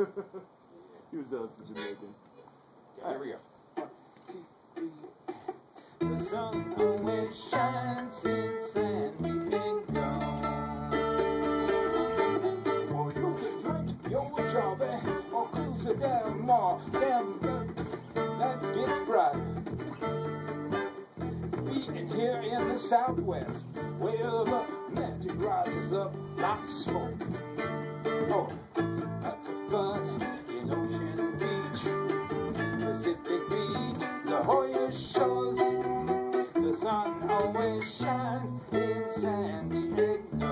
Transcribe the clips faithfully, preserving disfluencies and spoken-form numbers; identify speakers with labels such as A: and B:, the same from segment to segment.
A: He was also Jamaican.
B: Okay, here we go.
C: The sun always shines in San Diego. Oh, you can drink your Java or cruise it down more. Down that gets bright. Being here in the Southwest, where the magic rises up like smoke. Oh, lots of fun in Ocean Beach, Pacific Beach, the Hoya Shores. The sun always shines in San Diego.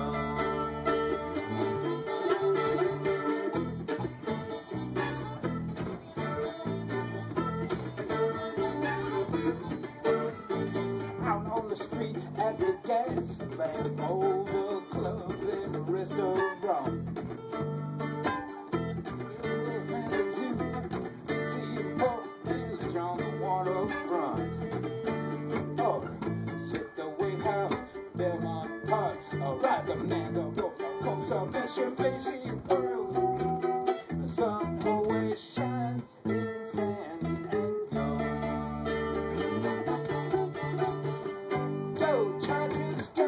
C: Out on the street at the gas lamp, all the clubs and restaurants. See Port Village on the waterfront. Oh, shit the way how Belmont Park, oh, ride the man, the rope, the coast of Mission Basic Pearl. The sun always shines in San Diego. Go, Chargers, go!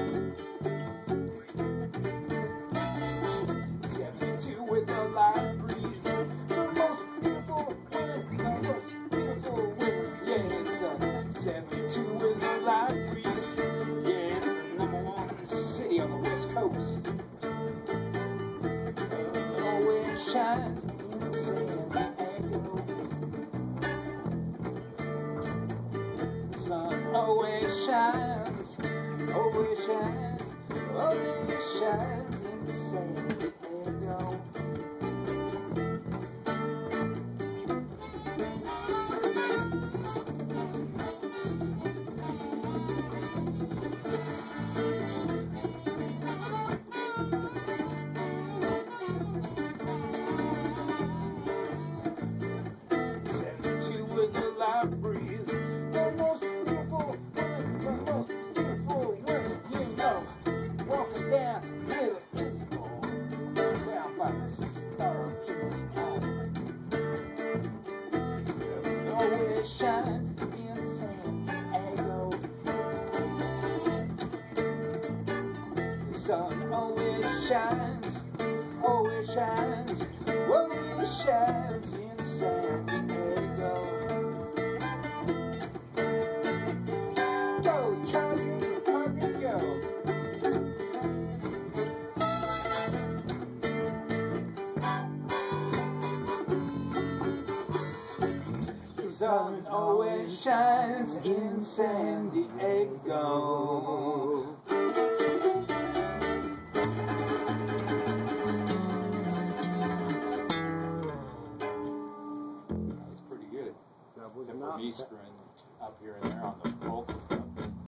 C: seventy-two with the light breeze, the most beautiful wind, the most beautiful wind. Yeah, it's a seventy-two with the light breeze. Yeah, it's the number one city on the West Coast. It always shines in San Diego. The sun always shines, always shines, always shines in San Diego. seventy-two with the light breeze, the most beautiful wind, the most beautiful wind, you know. Walking down Little Indigo, down by the Star of Indigo. It always shines in San Diego. The sun always shines, always shines, always shines in San Diego. Go, Charlie, Charlie, go. The sun always shines in San Diego.
B: That was pretty good.
A: That was
B: Except for
A: not
B: me screwing up here and there on the vocal.